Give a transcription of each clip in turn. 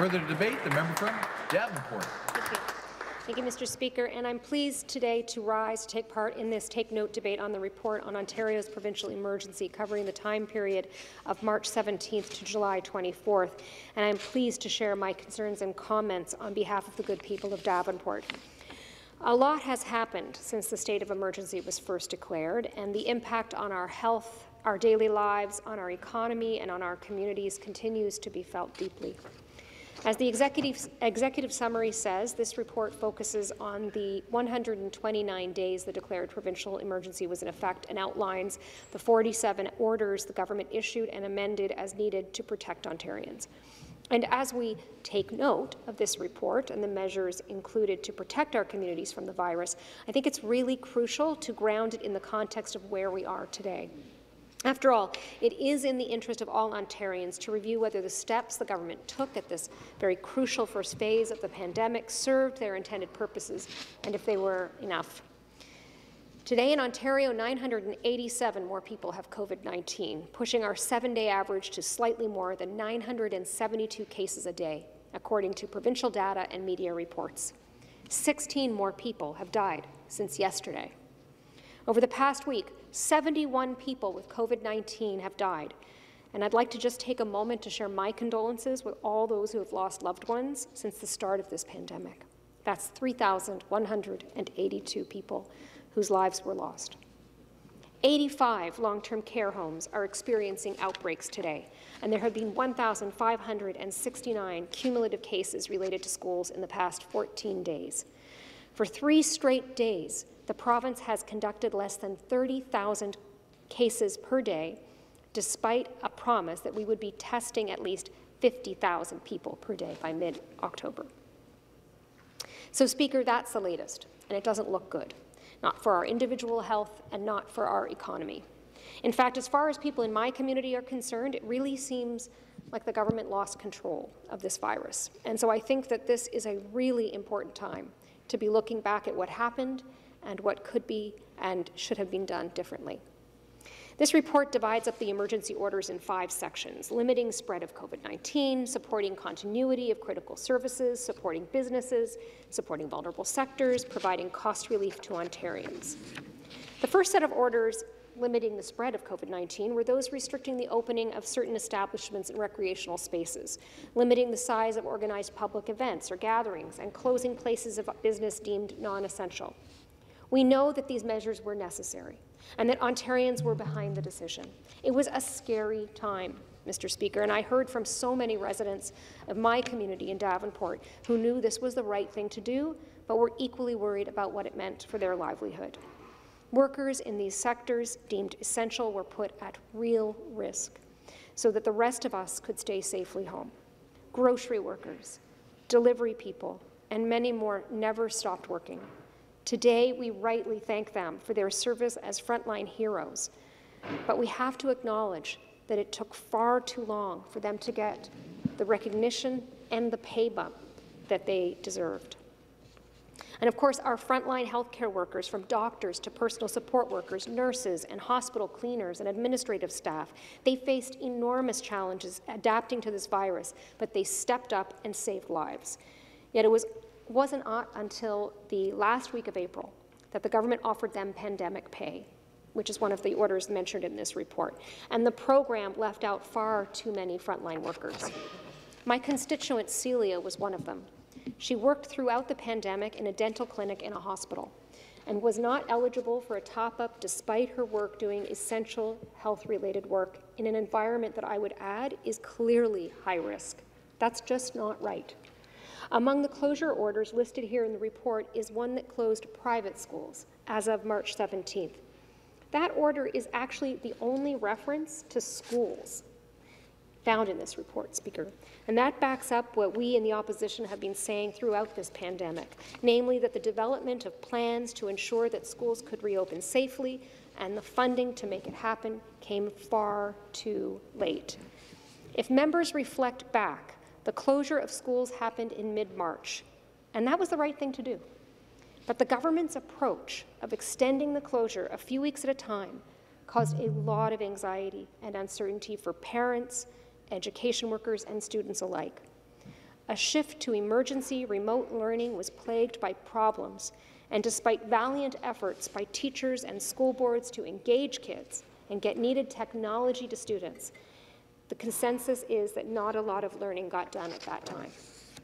Further debate, the member from Davenport. Thank you. Thank you, Mr. Speaker, and I'm pleased today to rise to take part in this Take Note debate on the report on Ontario's provincial emergency covering the time period of March 17th to July 24th, and I'm pleased to share my concerns and comments on behalf of the good people of Davenport. A lot has happened since the state of emergency was first declared, and the impact on our health, our daily lives, on our economy, and on our communities continues to be felt deeply. As the executive summary says, this report focuses on the 129 days the declared provincial emergency was in effect and outlines the 47 orders the government issued and amended as needed to protect Ontarians. And as we take note of this report and the measures included to protect our communities from the virus, I think it's really crucial to ground it in the context of where we are today. After all, it is in the interest of all Ontarians to review whether the steps the government took at this very crucial first phase of the pandemic served their intended purposes and if they were enough. Today in Ontario, 987 more people have COVID-19, pushing our 7-day average to slightly more than 972 cases a day, according to provincial data and media reports. 16 more people have died since yesterday. Over the past week, 71 people with COVID-19 have died, and I'd like to just take a moment to share my condolences with all those who have lost loved ones since the start of this pandemic. That's 3,182 people whose lives were lost. 85 long-term care homes are experiencing outbreaks today, and there have been 1,569 cumulative cases related to schools in the past 14 days. For 3 straight days, the province has conducted less than 30,000 cases per day, despite a promise that we would be testing at least 50,000 people per day by mid-October. So, Speaker, that's the latest, and it doesn't look good, not for our individual health and not for our economy. In fact, as far as people in my community are concerned, it really seems like the government lost control of this virus. And so I think that this is a really important time to be looking back at what happened and what could be and should have been done differently. This report divides up the emergency orders in 5 sections: limiting spread of COVID-19, supporting continuity of critical services, supporting businesses, supporting vulnerable sectors, providing cost relief to Ontarians. The first set of orders limiting the spread of COVID-19 were those restricting the opening of certain establishments and recreational spaces, limiting the size of organized public events or gatherings, and closing places of business deemed non-essential. We know that these measures were necessary and that Ontarians were behind the decision. It was a scary time, Mr. Speaker, and I heard from so many residents of my community in Davenport who knew this was the right thing to do, but were equally worried about what it meant for their livelihood. Workers in these sectors deemed essential were put at real risk so that the rest of us could stay safely home. Grocery workers, delivery people, and many more never stopped working. Today, we rightly thank them for their service as frontline heroes, but we have to acknowledge that it took far too long for them to get the recognition and the pay bump that they deserved. And of course, our frontline healthcare workers, from doctors to personal support workers, nurses and hospital cleaners and administrative staff, they faced enormous challenges adapting to this virus, but they stepped up and saved lives. Yet it wasn't until the last week of April that the government offered them pandemic pay, which is one of the orders mentioned in this report, and the program left out far too many frontline workers. My constituent Celia was one of them. She worked throughout the pandemic in a dental clinic in a hospital and was not eligible for a top-up despite her work doing essential health-related work in an environment that I would add is clearly high risk. That's just not right. Among the closure orders listed here in the report is one that closed private schools as of March 17th. That order is actually the only reference to schools found in this report, Speaker, and that backs up what we in the opposition have been saying throughout this pandemic, namely that the development of plans to ensure that schools could reopen safely and the funding to make it happen came far too late. If members reflect back, the closure of schools happened in mid-March, and that was the right thing to do. But the government's approach of extending the closure a few weeks at a time caused a lot of anxiety and uncertainty for parents, education workers, and students alike. a shift to emergency remote learning was plagued by problems, and despite valiant efforts by teachers and school boards to engage kids and get needed technology to students, the consensus is that not a lot of learning got done at that time.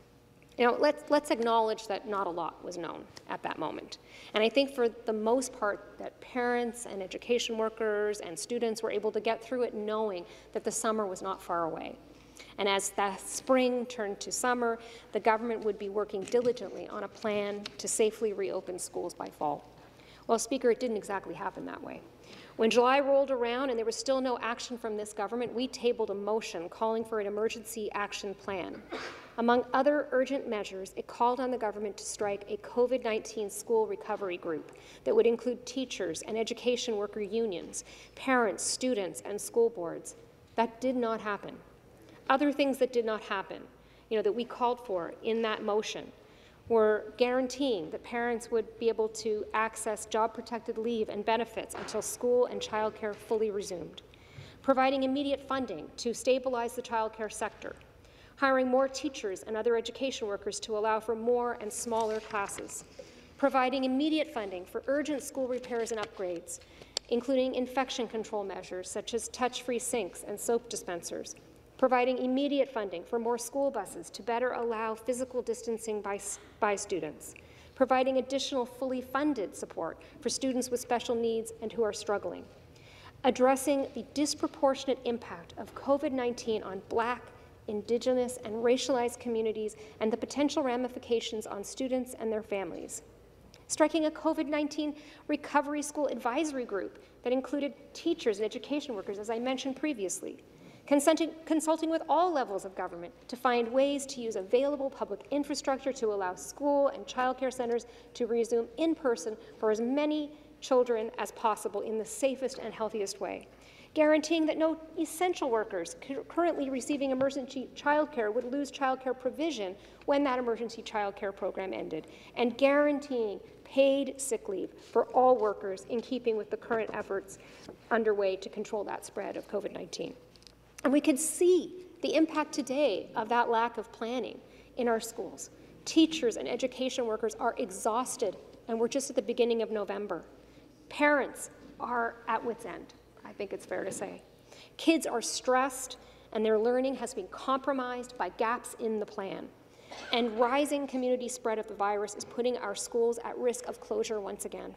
Let's acknowledge that not a lot was known at that moment. And I think for the most part that parents and education workers and students were able to get through it knowing that the summer was not far away. And as the spring turned to summer, the government would be working diligently on a plan to safely reopen schools by fall. Well, Speaker, it didn't exactly happen that way. When July rolled around and there was still no action from this government, we tabled a motion calling for an emergency action plan. Among other urgent measures, it called on the government to strike a COVID-19 school recovery group that would include teachers and education worker unions, parents, students, and school boards. That did not happen. Other things that did not happen, that we called for in that motion, were guaranteeing that parents would be able to access job-protected leave and benefits until school and childcare fully resumed, providing immediate funding to stabilize the childcare sector, hiring more teachers and other education workers to allow for more and smaller classes, providing immediate funding for urgent school repairs and upgrades, including infection control measures such as touch-free sinks and soap dispensers, providing immediate funding for more school buses to better allow physical distancing by students, providing additional fully funded support for students with special needs and who are struggling, addressing the disproportionate impact of COVID-19 on Black, Indigenous, and racialized communities and the potential ramifications on students and their families, striking a COVID-19 recovery school advisory group that included teachers and education workers, as I mentioned previously, consulting with all levels of government to find ways to use available public infrastructure to allow school and childcare centres to resume in person for as many children as possible in the safest and healthiest way, guaranteeing that no essential workers currently receiving emergency childcare would lose childcare provision when that emergency childcare program ended, and guaranteeing paid sick leave for all workers in keeping with the current efforts underway to control that spread of COVID-19. And we can see the impact today of that lack of planning in our schools. Teachers and education workers are exhausted, and we're just at the beginning of November. Parents are at wit's end, I think it's fair to say. Kids are stressed, and their learning has been compromised by gaps in the plan. And rising community spread of the virus is putting our schools at risk of closure once again.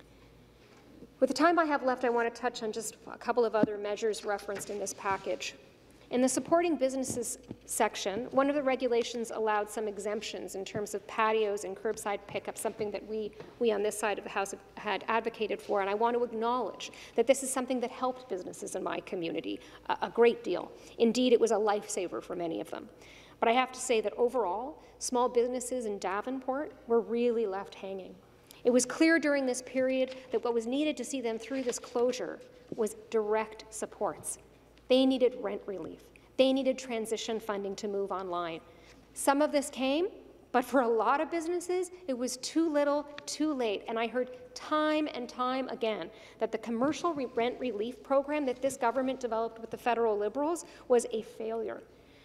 With the time I have left, I want to touch on just a couple of other measures referenced in this package. In the supporting businesses section, one of the regulations allowed some exemptions in terms of patios and curbside pickup, something that we on this side of the House had advocated for, and I want to acknowledge that this is something that helped businesses in my community a great deal. Indeed, it was a lifesaver for many of them. But I have to say that overall, small businesses in Davenport were really left hanging. It was clear during this period that what was needed to see them through this closure was direct supports. They needed rent relief. They needed transition funding to move online. Some of this came, but for a lot of businesses, it was too little, too late. And I heard time and time again that the commercial rent relief program that this government developed with the federal Liberals was a failure.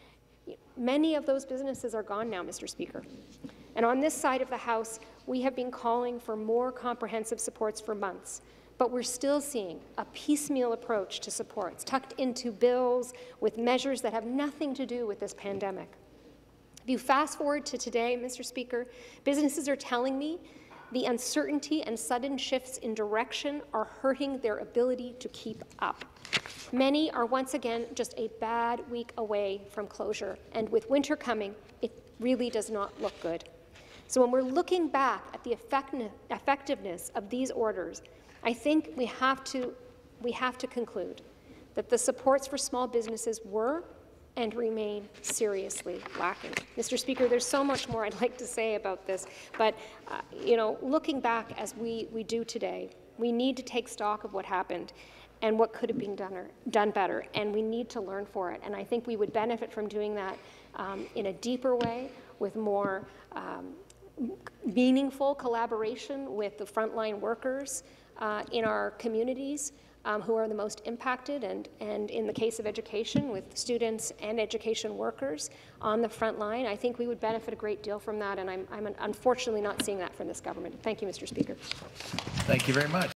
Many of those businesses are gone now, Mr. Speaker. And on this side of the House, we have been calling for more comprehensive supports for months, but we're still seeing a piecemeal approach to supports, tucked into bills with measures that have nothing to do with this pandemic. If you fast forward to today, Mr. Speaker, businesses are telling me the uncertainty and sudden shifts in direction are hurting their ability to keep up. Many are once again just a bad week away from closure, and with winter coming, it really does not look good. So when we're looking back at the effectiveness of these orders, I think we have to conclude that the supports for small businesses were and remain seriously lacking. Mr. Speaker, there's so much more I'd like to say about this, but looking back as we do today, we need to take stock of what happened and what could have been done better, and we need to learn for it. And I think we would benefit from doing that in a deeper way, with more meaningful collaboration with the frontline workers in our communities, who are the most impacted, and in the case of education, with students and education workers on the front line. I think we would benefit a great deal from that, and I'm unfortunately not seeing that from this government. Thank you, Mr. Speaker. Thank you very much.